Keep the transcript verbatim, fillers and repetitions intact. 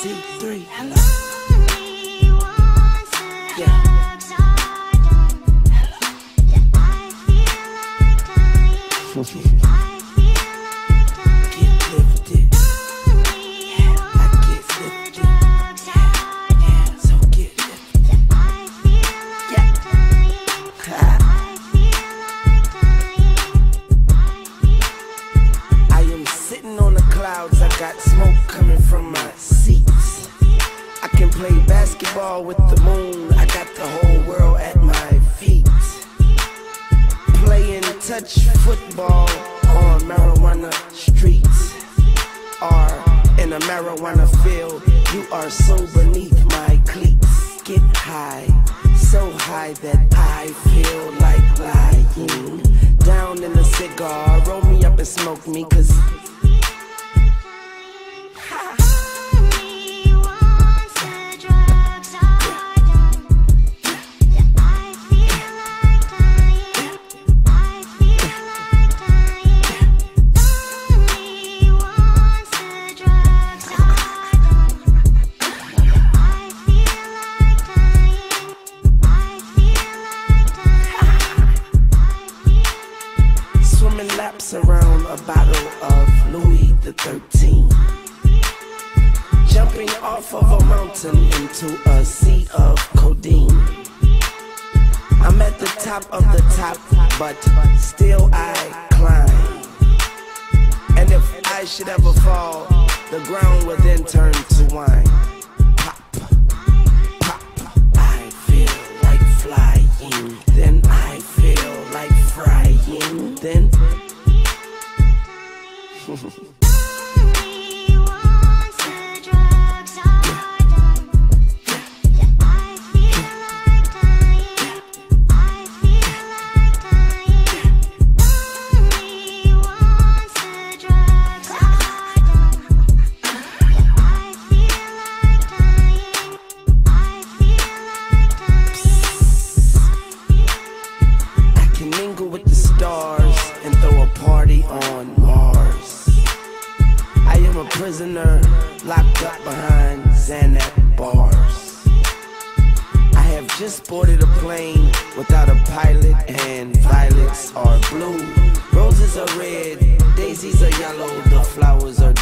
C three. Yeah. Get lifted. Yeah, I get lifted. Yeah, so get lifted. Yeah. I am sitting on the clouds. I got smoke coming from my seats. I can play basketball with the moon. I got the whole world at my feet. Playing touch football on marijuana streets, or in a marijuana field. You are so beneath my cleats. Get high, so high that I feel like lying down in a cigar. Roll me up and smoke me, cause swimming laps around a bottle of Louis the thirteenth, jumping off of a mountain into a sea of codeine. I'm at the top of the top, but still I climb. And if I should ever fall, the ground will then turn to wine. Pop, pop, I feel like flying, then I feel like frying, then mingle with the stars and throw a party on Mars. I am a prisoner locked up behind Xanax bars. I have just boarded a plane without a pilot, and violets are blue, roses are red, daisies are yellow, the flowers are